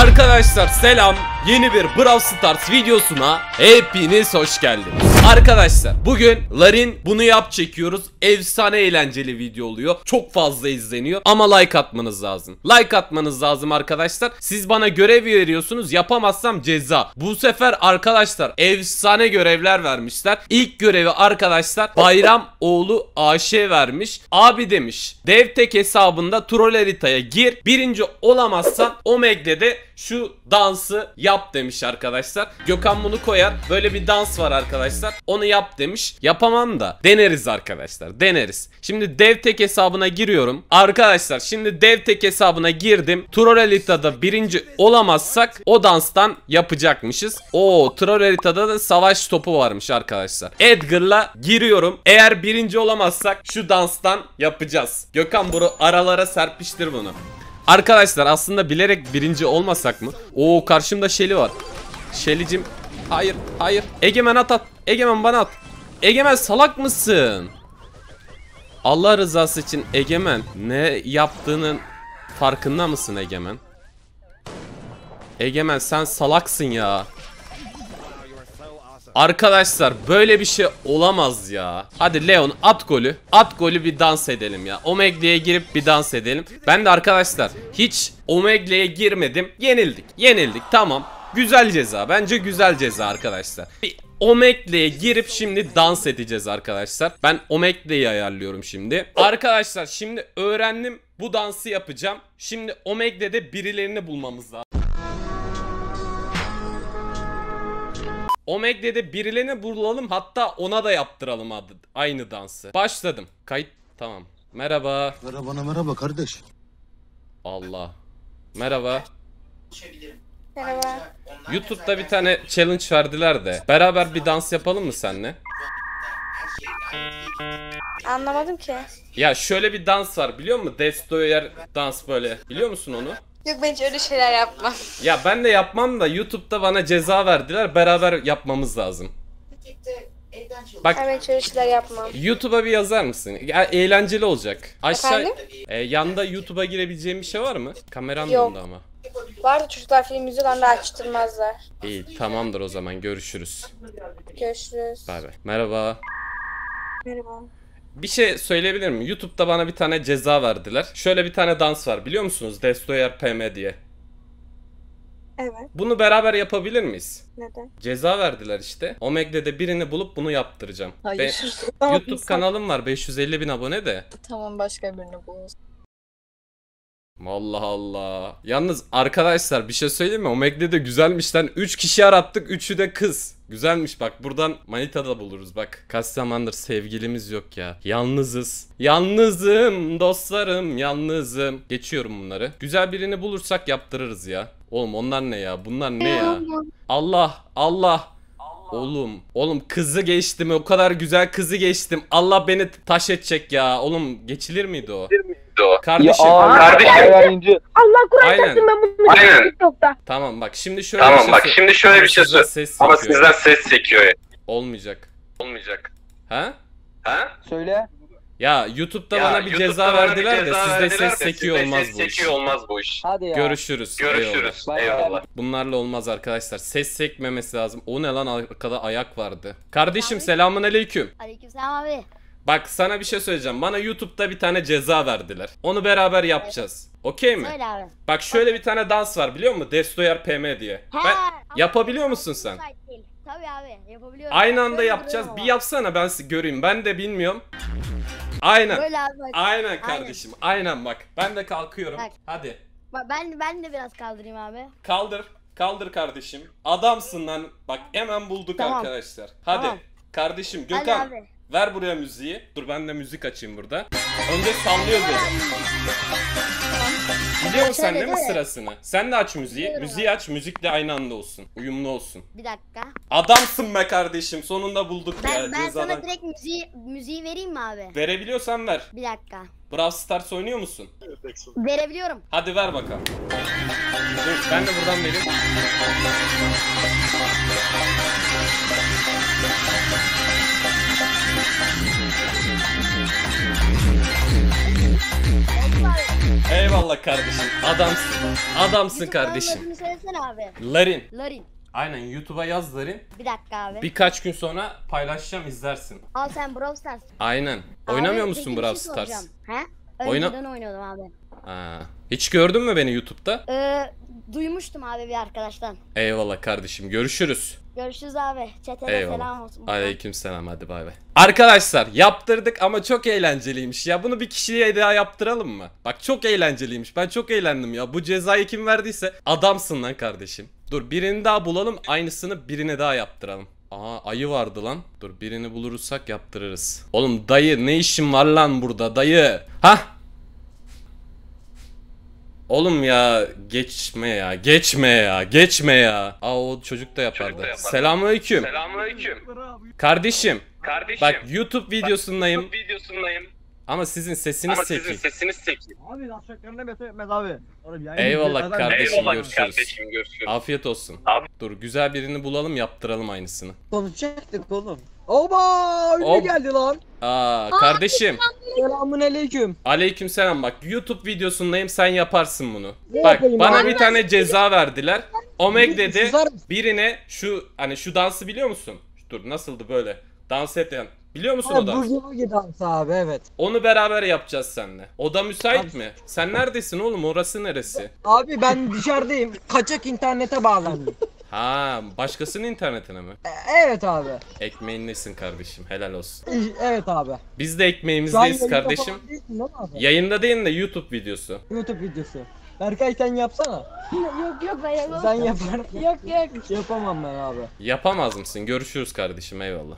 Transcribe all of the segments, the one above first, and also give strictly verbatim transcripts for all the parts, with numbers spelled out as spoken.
Arkadaşlar selam. Yeni bir Brawl Stars videosuna hepiniz hoş geldiniz. Arkadaşlar bugün Larin bunu yap çekiyoruz. Efsane eğlenceli video oluyor. Çok fazla izleniyor ama like atmanız lazım. Like atmanız lazım arkadaşlar. Siz bana görev veriyorsunuz. Yapamazsam ceza. Bu sefer arkadaşlar efsane görevler vermişler. İlk görevi arkadaşlar Bayram oğlu Ayşe vermiş. Abi demiş DevTech hesabında troll haritaya gir. Birinci olamazsan Omegle'de şu dansı yap demiş arkadaşlar. Gökhan bunu koyar. Böyle bir dans var arkadaşlar. Onu yap demiş. Yapamam da deneriz arkadaşlar. Deneriz. Şimdi DevTech hesabına giriyorum. Arkadaşlar şimdi DevTech hesabına girdim. Troll haritada birinci olamazsak o danstan yapacakmışız. Oo, troll haritada da savaş topu varmış arkadaşlar. Edgar'la giriyorum. Eğer birinci olamazsak şu danstan yapacağız. Gökhan bunu aralara serpiştir bunu. Arkadaşlar aslında bilerek birinci olmasak mı? Oo, karşımda Shelly var. Shelly'cim. Hayır hayır. Egemen at at. Egemen bana at. Egemen salak mısın? Allah rızası için Egemen. Ne yaptığının farkında mısın Egemen? Egemen sen salaksın ya. Arkadaşlar böyle bir şey olamaz ya. Hadi Leon at golü. At golü bir dans edelim ya. Omegle'ye girip bir dans edelim. Ben de arkadaşlar hiç Omegle'ye girmedim. Yenildik. Yenildik tamam. Güzel ceza. Bence güzel ceza arkadaşlar. Bir Omegle'ye girip şimdi dans edeceğiz arkadaşlar. Ben Omegle'yi ayarlıyorum şimdi. Arkadaşlar şimdi öğrendim. Bu dansı yapacağım. Şimdi Omegle'de birilerini bulmamız lazım. Omegle'de birilerini bulalım, hatta ona da yaptıralım adı, aynı dansı. Başladım. Kayıt tamam. Merhaba. Merhaba merhaba kardeş. Allah. Merhaba. Merhaba. YouTube'da bir tane challenge verdiler de. Beraber bir dans yapalım mı seninle? Anlamadım ki. Ya şöyle bir dans var biliyor musun? Destroyer dans böyle. Biliyor musun onu? Yok, ben hiç öyle şeyler yapmam. Ya ben de yapmam da YouTube'da bana ceza verdiler. Beraber yapmamız lazım. Bak Ben hiç öyle şeyler yapmam. YouTube'a bir yazar mısın? Ya eğlenceli olacak. Aşağı Efendim? e, yanda YouTube'a girebileceğim bir şey var mı? Kameram Yok. yanında ama. Vardı, çocuklar film izliyor, da açtırmazlar. İyi tamamdır o zaman, görüşürüz. Görüşürüz. Bay bay. Merhaba. Merhaba. Bir şey söyleyebilir miyim? YouTube'da bana bir tane ceza verdiler. Şöyle bir tane dans var biliyor musunuz? Destroyer P M diye. Evet. Bunu beraber yapabilir miyiz? Neden? Ceza verdiler işte. Omegle'de birini bulup bunu yaptıracağım. Hayır. Ben, YouTube kanalım var, beş yüz elli bin abone de. Tamam, başka birini buluruz. Allah Allah. Yalnız arkadaşlar bir şey söyleyeyim mi? Omegle'de güzelmiş lan. üç kişi arattık. üçü de kız. Güzelmiş bak. Buradan manita da buluruz bak. Kaç zamandır sevgilimiz yok ya. Yalnızız. Yalnızım dostlarım, yalnızım. Geçiyorum bunları. Güzel birini bulursak yaptırırız ya. Oğlum onlar ne ya? Bunlar ne ya? Allah Allah. Oğlum, oğlum kızı geçtim. O kadar güzel kızı geçtim. Allah beni taş edecek ya. Oğlum geçilir miydi o? Kardeşim. Ya, aa, kardeşim. Allah Kur'an Aynen. çarpsın, ben bunu Aynen. TikTok'ta. Tamam bak şimdi şöyle Tamam bir şey bak sö- şimdi şöyle Ama bir şey sizden söyle. ses Ama çekiyor. sizden ses çekiyor ya. Olmayacak. Olmayacak. Ha? Ha? Söyle. Ya YouTube'da Ya, bana bir YouTube'da ceza bana bir verdiler de ceza sizde verdiler ses de sekiyor sizde olmaz ses bu iş. sekiyor olmaz bu iş. Hadi ya. Görüşürüz. Görüşürüz. Bay bay. Eyvallah. Bunlarla olmaz arkadaşlar. Ses sekmemesi lazım. O ne lan, arkada ayak vardı. Kardeşim selamun aleyküm. Aleykümselam abi. Bak sana bir şey söyleyeceğim. Bana YouTube'da bir tane ceza verdiler. Onu beraber yapacağız. Okey mi? Söyle abi. Bak şöyle bir tane dans var biliyor musun? Destroyer P M diye. He, Ben ama yapabiliyor musun sen? müsait değil. Tabii abi, yapabiliyorum. Aynı anda Böyle yapacağız. duruyorum Bir ama. yapsana ben sizi göreyim. Ben de bilmiyorum. Aynen. Böyle abi bak. Aynen kardeşim. Aynen bak. Ben de kalkıyorum. Bak. Hadi. Bak ben ben de biraz kaldırayım abi. Kaldır. Kaldır kardeşim. Adamsın lan. Bak hemen bulduk Tamam. arkadaşlar. Hadi. Tamam. Kardeşim Hadi Gökhan. abi. Ver buraya müziği. Dur ben de müzik açayım burada. Önce sallıyoruz böyle. Biliyorsun sen Şöyle değil mi değil mi? sırasını? Sen de aç müziği. Biliyorum Müziği aç. Müzik de aynı anda olsun. Uyumlu olsun. Bir dakika. Adamsın be kardeşim. Sonunda bulduk Ben ya. ben Cezadan. sana direkt müziği müziği vereyim mi abi? Verebiliyorsan ver. Bir dakika. Brawl Stars oynuyor musun? Verebiliyorum. Hadi ver bakalım. Dur ben de buradan vereyim. abi. Eyvallah kardeşim. Adamsın. Adamsın YouTube kanalının kardeşim. adını söylesene abi. Larin. Larin. Aynen YouTube'a yaz Larin. Bir dakika abi. Birkaç gün sonra paylaşacağım izlersin. Al sen Brawl Stars. Aynen. Abi, Oynamıyor peki musun bir Brawl şey Stars? soracağım. He? Oyna- Önceden oynuyordum abi. Ha. Hiç gördün mü beni YouTube'da? Ee, duymuştum abi bir arkadaştan. Eyvallah kardeşim. Görüşürüz. Görüşürüz abi. Çetele Eyvallah. selam olsun. Aleykümselam, hadi bay bay. Arkadaşlar yaptırdık ama çok eğlenceliymiş ya. Bunu bir kişiye daha yaptıralım mı? Bak çok eğlenceliymiş. Ben çok eğlendim ya. Bu cezayı kim verdiyse adamsın lan kardeşim. Dur birini daha bulalım. Aynısını birine daha yaptıralım. Aa ayı vardı lan. Dur birini bulursak yaptırırız. Oğlum dayı ne işin var lan burada dayı? Hah. Oğlum ya geçme ya geçme ya geçme ya. Aa o çocuk da yapardı. Çocuk da yapardı. Selamünaleyküm. Selamünaleyküm. Kardeşim Kardeşim. bak YouTube videosundayım YouTube videosundayım. ama sizin sesiniz Ama sizin çekik. sesiniz çekik. Abi lafçaklarına metmez abi. Oğlum yayın Eyvallah izliyor, kardeşim, Eyvallah görüşürüz. kardeşim, görüşürüz. Afiyet olsun. Abi. Dur güzel birini bulalım yaptıralım aynısını. Konuşacaktık oğlum. Oba ünlü Hop. geldi lan. Aa kardeşim. Selamun aleyküm. Aleykümselam bak YouTube videosundayım sen yaparsın bunu. Ne Bak yapayım bana abi? bir tane ceza verdiler. Omek dedi Susar mısın? birine şu hani şu dansı biliyor musun? Dur nasıldı böyle? Dans eden. Biliyor musun o Abi dansı? bu gibi dans abi evet. Onu beraber yapacağız seninle. O da müsait Abi- mi? Sen neredesin oğlum? Orası neresi? Abi ben dışarıdayım. Kaçak internete bağlandım. Ha, başkasının internetine mi? E, evet abi. Ekmeğin nesin kardeşim? Helal olsun. E, Evet abi. Biz de Şu an ekmeğimizdeyiz yayında kardeşim. falan değilsin değil mi abi? Yayında değil de YouTube videosu. YouTube videosu. Berkay sen yapsana. yok yok ben yapamam. Sen yapar. Yok yok. Yapamam ben abi. Yapamaz mısın? Görüşürüz kardeşim eyvallah.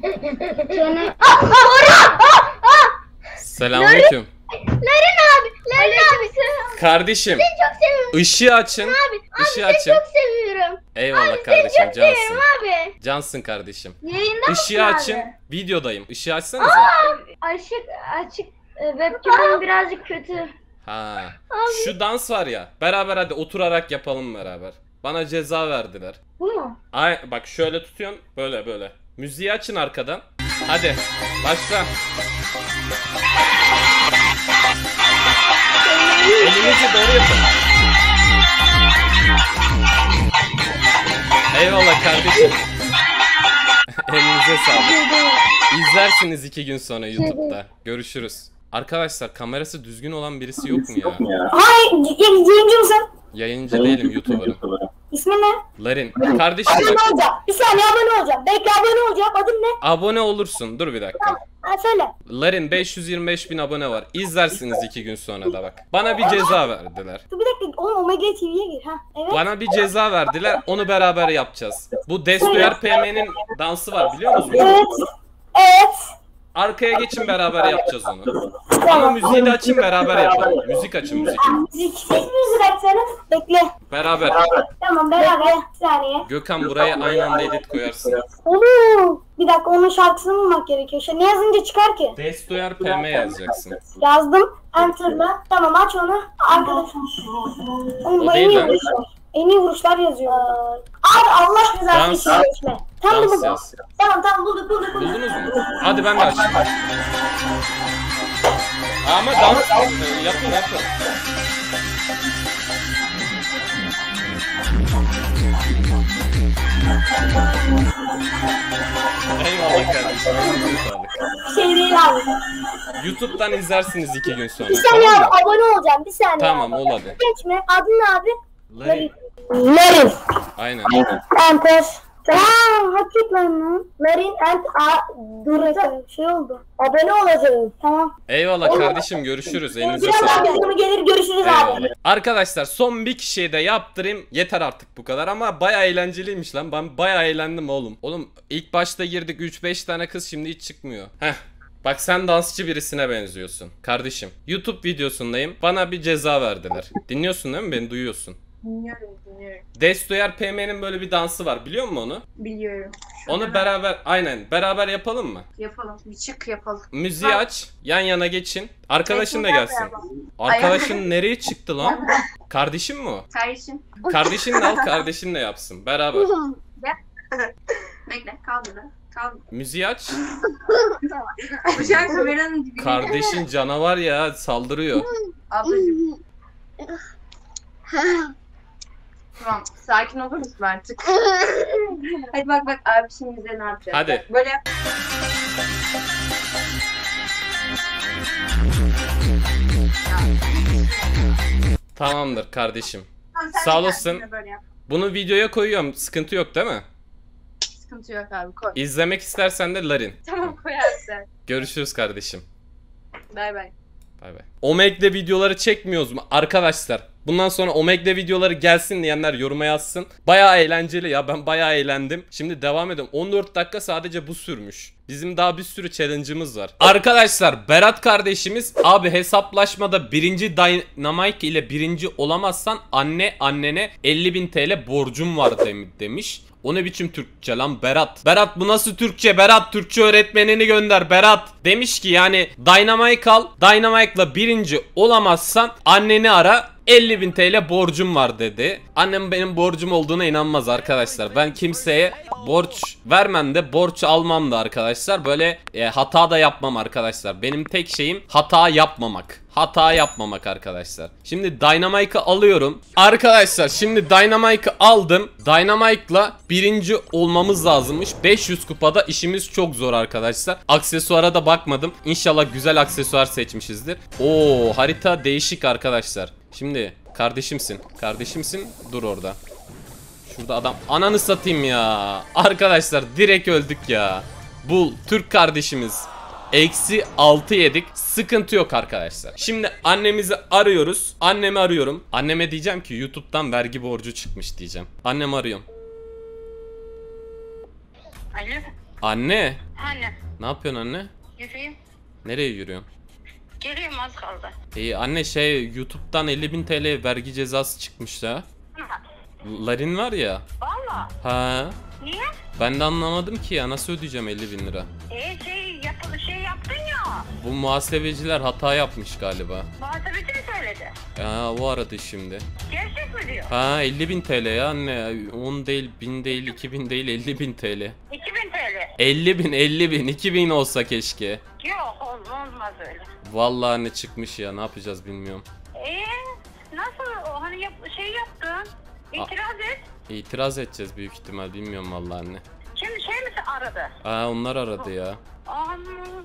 Selamünaleyküm. Larin abi, Larin abi sen Kardeşim. çok seviyorum Işığı açın. abi. Işığı Abi açın. seni çok seviyorum. Eyvallah kardeşim Çok cansın. seviyorum abi. Cansın kardeşim. Yayında mısın Işığı abi? açın. Videodayım. Işığı açsanıza. Açık açık e, webcam'ım birazcık kötü. Ha. Şu dans var ya. Beraber hadi oturarak yapalım beraber. Bana ceza verdiler. Bu mu? Ay bak şöyle tutuyorsun. Böyle böyle. Müziği açın arkadan. Hadi. Başla. Elinizi doğru yapın. Eyvallah kardeşim. Elinize sağlık. İzlersiniz iki gün sonra YouTube'da. Görüşürüz. Arkadaşlar kamerası düzgün olan birisi yok mu ya? Hayır, yayıncı mısın? Yayıncı değilim YouTuber'ım. İsmin ne? Larin. Kardeşim Abone bak. olacağım. Bir saniye abone olacağım. Belki abone olacağım. Adın ne? Abone olursun. Dur bir dakika. Ha, söyle. Larin beş yüz yirmi beş bin abone var. İzlersiniz iki gün sonra da bak. Bana bir ceza verdiler. Dur bir dakika. Oğlum Omega T V'ye gir. Ha, evet. Bana bir ceza verdiler. Onu beraber yapacağız. Bu Destroyer P M'nin dansı var biliyor musunuz? Evet. Evet. Arkaya geçin beraber yapacağız onu. Ama Tamam. müziği de açın beraber yapalım. Müzik açın müzik. Müzik, siz müzik açsana. Bekle. Beraber. Tamam beraber. Bir saniye. Gökhan buraya aynı anda edit koyarsın. Oo, bir dakika onun şarkısını bulmak gerekiyor. Şey, ne yazınca çıkar ki? Destroyer P M yazacaksın. Yazdım. Enter'la. Tamam aç onu. Arkadaşlar. Oğlum, O en değil iyi lan. vuruşlar. En iyi vuruşlar yazıyor. Abi Allah rızası Dans. için geçme. Tam Dans buldum. yaz. Tamam tamam bulduk bulduk bulduk. Buldunuz mu? Hadi ben de açayım. Ama dans e, yapın yapın. Eyvallah kardeşim. elinize sağlık. Şey değil abi. YouTube'dan izlersiniz iki gün sonra. Bir saniye Tamam abi mı? abone olacağım. Bir saniye. Tamam abi. ol hadi. Geçme. Adın ne abi? Larin. Larin. Aynen. Enter. Aaa hakikaten lan. Larin and a dur dakika, şey oldu. Abone olacağım. Tamam. Eyvallah kardeşim görüşürüz. Elinize Birazdan sağlık. yazılımı gelir görüşürüz Eyvallah. abi. Arkadaşlar son bir kişiye de yaptırayım. Yeter artık bu kadar ama baya eğlenceliymiş lan. Ben baya eğlendim oğlum. Oğlum ilk başta girdik üç beş tane kız şimdi hiç çıkmıyor. Heh. Bak sen dansçı birisine benziyorsun. Kardeşim YouTube videosundayım. Bana bir ceza verdiler. Dinliyorsun değil mi? Beni duyuyorsun. Dinliyorum, dinliyorum. Destroyer P M'nin böyle bir dansı var. Biliyor musun onu? Biliyorum. Onu beraber aynen beraber yapalım mı? Yapalım. Bir çık yapalım. Müziği aç. Yan yana geçin. Arkadaşın da gelsin. Arkadaşın nereye çıktı lan? Kardeşim mi o? Kardeşim. Kardeşin de al kardeşin de yapsın. Beraber. Bekle kal burada. Tamam. Müziği aç. Bıçak kameranın dibine. Kardeşin canavar ya, saldırıyor. Ablacığım. Tamam, sakin olur musun artık? Hadi bak bak abi şimdi bize ne yapacak? Hadi. Bak, böyle yap. Tamamdır kardeşim. Tamam, sen Sağ de olasın. kendine böyle yap. Bunu videoya koyuyorum. Sıkıntı yok değil mi? Sıkıntı yok abi koy. İzlemek istersen de Larin. Tamam koy abi sen. Görüşürüz kardeşim. Bay bay. Bay bay. Omeg'de videoları çekmiyoruz mu arkadaşlar? Bundan sonra Omeg'de videoları gelsin diyenler yoruma yazsın. Bayağı eğlenceli ya, ben bayağı eğlendim. Şimdi devam edelim. on dört dakika sadece bu sürmüş. Bizim daha bir sürü challenge'ımız var. Arkadaşlar Berat kardeşimiz, abi hesaplaşmada birinci Dynamite ile birinci olamazsan anne annene elli bin T L borcum var demiş. O ne biçim Türkçe lan Berat? Berat bu nasıl Türkçe? Berat Türkçe öğretmenini gönder Berat. Demiş ki yani Dynamite al. Dynamite'la birinci olamazsan anneni ara. elli bin T L borcum var dedi. Annem benim borcum olduğuna inanmaz arkadaşlar. Ben kimseye borç vermem de borç almam da arkadaşlar. Böyle e, hata da yapmam arkadaşlar. Benim tek şeyim hata yapmamak. Hata yapmamak arkadaşlar. Şimdi Dynamite'ı alıyorum. Arkadaşlar şimdi Dynamite'ı aldım. Dynamite'la birinci olmamız lazımmış. beş yüz kupada işimiz çok zor arkadaşlar. Aksesuara da bakmadım. İnşallah güzel aksesuar seçmişizdir. Oo, harita değişik arkadaşlar. Şimdi kardeşimsin. Kardeşimsin. Dur orada. Şurada adam. Ananı satayım ya. Arkadaşlar direkt öldük ya. Bul. Türk kardeşimiz. Eksi altı yedik. Sıkıntı yok arkadaşlar. Şimdi annemizi arıyoruz. Annemi arıyorum. Anneme diyeceğim ki YouTube'dan vergi borcu çıkmış diyeceğim. Annemi arıyorum. Alo. Anne. Anne. Ne yapıyorsun anne? Yürüyeyim. Nereye yürüyorsun? Geliyorum az kaldı. İyi anne, şey YouTube'dan elli bin T L vergi cezası çıkmış da. Larin var ya. Valla. Ha. Niye? Ben de anlamadım ki ya, nasıl ödeyeceğim elli bin lira? E şey yapılı şey yaptın ya. Bu muhasebeciler hata yapmış galiba. Muhasebeci mi söyledi? Ya o aradı şimdi. Gerçek mi diyor? Ha elli bin T L ya anne. on değil, bin değil, iki bin değil, elli bin T L. iki bin T L. elli bin, elli bin, iki bin olsa keşke. Yok olmaz öyle. Vallahi anne çıkmış ya, ne yapacağız bilmiyorum. Eee nasıl o hani yap, şey yaptın? İtiraz et. İtiraz edeceğiz büyük ihtimal, bilmiyorum vallahi anne. Şimdi şey mi aradı? Aa onlar aradı ya. Anladım.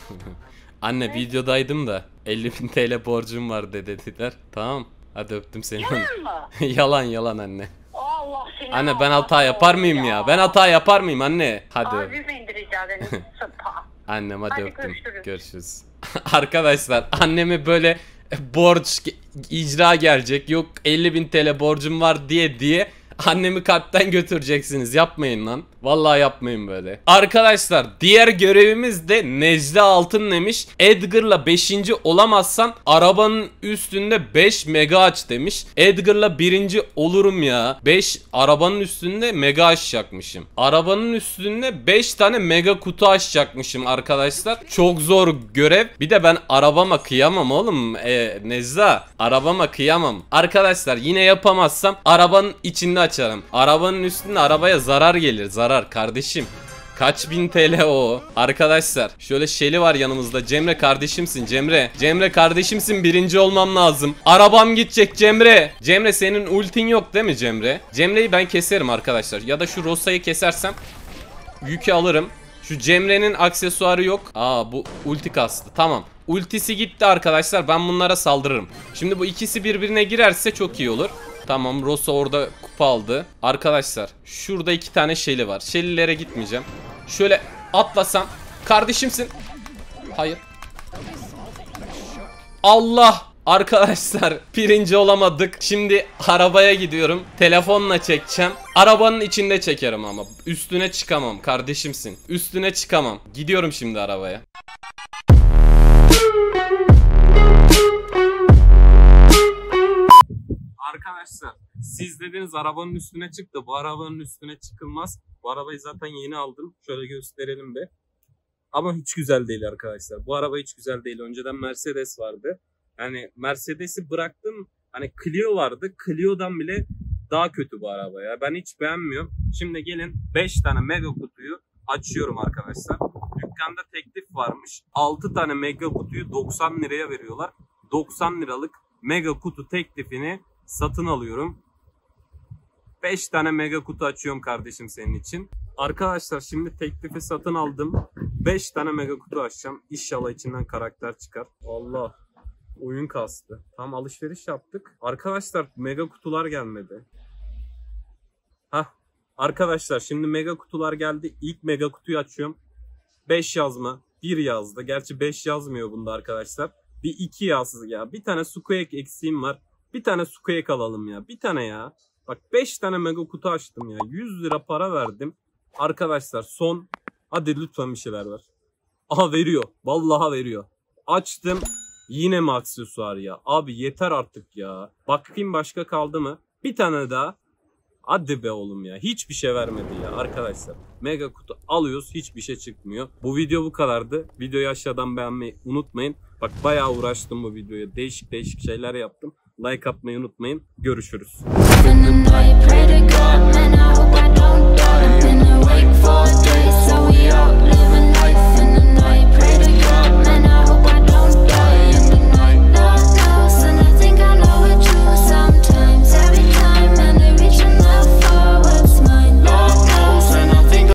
Anne videodaydım da elli bin T L borcum var de dediler. Tamam. Hadi öptüm seni. Yalan mı? Yalan yalan anne. Allah seni. Anne ben Allah hata yapar mıyım ya? ya? Ben hata yapar mıyım anne? Hadi. Abi mi indireceğiz beni? Sıpa. Annem hadi, Hadi öptüm. görüşürüz. Görüşürüz. Arkadaşlar anneme böyle borç icra gelecek. Yok elli bin T L borcum var diye diye annemi kalpten götüreceksiniz. Yapmayın lan. Vallahi yapmayın böyle. Arkadaşlar diğer görevimiz de Necla Altın demiş. Edgar'la beşinci olamazsan arabanın üstünde beş mega aç demiş. Edgar'la birinci olurum ya. beş arabanın üstünde mega açacakmışım. Arabanın üstünde beş tane mega kutu açacakmışım arkadaşlar. Çok zor görev. Bir de ben arabama kıyamam oğlum. Ee, Necla arabama kıyamam. Arkadaşlar yine yapamazsam arabanın içinde açarım. Arabanın üstünde arabaya zarar gelir. Zarar kardeşim. Kaç bin T L o? Arkadaşlar şöyle Şeli var yanımızda. Cemre kardeşimsin Cemre. Cemre kardeşimsin, birinci olmam lazım. Arabam gidecek Cemre. Cemre senin ultin yok değil mi Cemre? Cemre'yi ben keserim arkadaşlar. Ya da şu Rosa'yı kesersem yükü alırım. Şu Cemre'nin aksesuarı yok. Aa bu ulti kastı. Tamam. Ultisi gitti arkadaşlar. Ben bunlara saldırırım. Şimdi bu ikisi birbirine girerse çok iyi olur. Tamam Rosa orada kupa aldı. Arkadaşlar şurada iki tane Shelly var. Shelly'lere gitmeyeceğim. Şöyle atlasam. Kardeşimsin. Hayır. Allah. Arkadaşlar birinci olamadık. Şimdi arabaya gidiyorum. Telefonla çekeceğim. Arabanın içinde çekerim ama. Üstüne çıkamam. Kardeşimsin. Üstüne çıkamam. Gidiyorum şimdi arabaya. Arkadaşlar siz dediniz arabanın üstüne çıktı. Bu arabanın üstüne çıkılmaz. Bu arabayı zaten yeni aldım. Şöyle gösterelim bir. Ama hiç güzel değil arkadaşlar. Bu araba hiç güzel değil. Önceden Mercedes vardı. Yani Mercedes'i bıraktım. Hani Clio vardı. Clio'dan bile daha kötü bu araba ya. Ben hiç beğenmiyorum. Şimdi gelin beş tane mega kutuyu açıyorum arkadaşlar. Dükkanda teklif varmış. altı tane mega kutuyu doksan liraya veriyorlar. doksan liralık mega kutu teklifini satın alıyorum. beş tane mega kutu açıyorum kardeşim senin için. Arkadaşlar şimdi teklifi satın aldım. beş tane mega kutu açacağım. İnşallah içinden karakter çıkar. Allah. Oyun kastı. Tam alışveriş yaptık. Arkadaşlar mega kutular gelmedi. Hah. Arkadaşlar şimdi mega kutular geldi. İlk mega kutuyu açıyorum. beş yazma. bir yazdı. Gerçi beş yazmıyor bunda arkadaşlar. Bir iki yazsız ya. Bir tane Squeak eksiğim var. Bir tane Squeak alalım ya. Bir tane ya. Bak beş tane mega kutu açtım ya. yüz lira para verdim. Arkadaşlar son. Hadi lütfen bir şeyler ver. Aha veriyor. Vallahi veriyor. Açtım. Yine mi aksesuar ya? Abi yeter artık ya. Bakayım başka kaldı mı? Bir tane daha. Hadi be oğlum ya. Hiçbir şey vermedi ya arkadaşlar. Mega kutu alıyoruz. Hiçbir şey çıkmıyor. Bu video bu kadardı. Videoyu aşağıdan beğenmeyi unutmayın. Bak bayağı uğraştım bu videoya. Değişik değişik şeyler yaptım. Like atmayı unutmayın. Görüşürüz.